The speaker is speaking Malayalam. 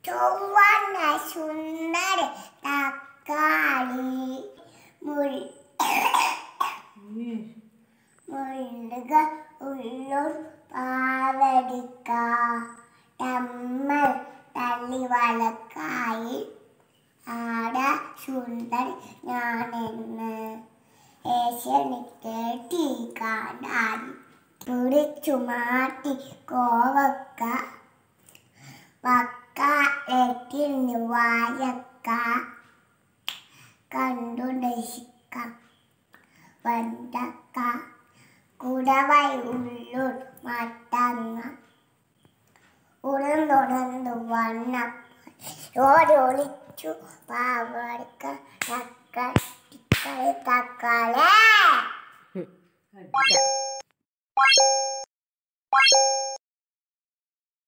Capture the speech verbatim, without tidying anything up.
ചൊവ്വന്ന സുന്ദര തക്കാളി മുളക് ഉള്ളും പാവടിക്ക തമ്മൽ തള്ളി വളക്കായി ആട സുന്ദർ ഞാനെന്ന് ഏഷ്യനിക്ക് ടീ കാണാൻ പിടിച്ചു മാറ്റി കോവക്ക വക്ക എട്ടിന് വായക്ക കണ്ടു നശിക്ക വണ്ടക്ക കുടവൈ ഉള്ളൂർ മത്തങ്ങ ഉടന്നുടന്നു വണ്ണ ഓരൊളിച്ചു പാവടക്ക തക്കാളി തക്കാളി